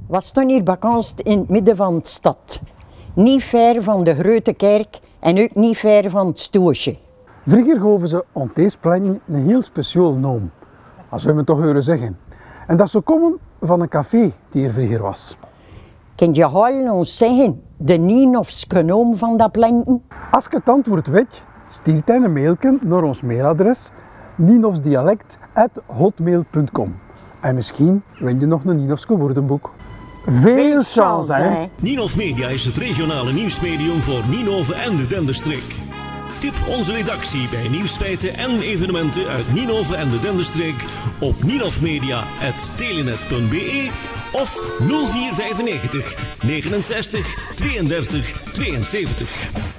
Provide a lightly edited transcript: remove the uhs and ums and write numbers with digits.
We staan hier bekend in het midden van de stad. Niet ver van de grote kerk en ook niet ver van het stoosje. Vroeger gaven ze aan deze plein een heel speciaal naam, als we me toch horen zeggen. En dat zou komen van een café die er vroeger was. Kun je halen ons zeggen de Nienhofske naam van dat plein? Als je het antwoord weet, stuurt hij een mailje naar ons mailadres nienhofsdialect@hotmail.com. En misschien win je nog een Nienhofske woordenboek. Veel chance, hè? Nienhof Media is het regionale nieuwsmedium voor Nienhoven en de Denderstreek. Tip onze redactie bij nieuwsfeiten en evenementen uit Nienhoven en de Denderstreek op nienhofmedia@telenet.be of 0495 69 32 72.